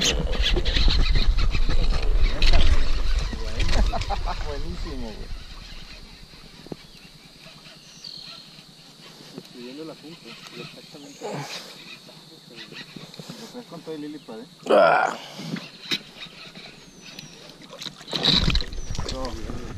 Buenísimo, güey. Escribiendo la punta, exactamente. Lo traes con todo el lilipad, ¿eh? Ah. No.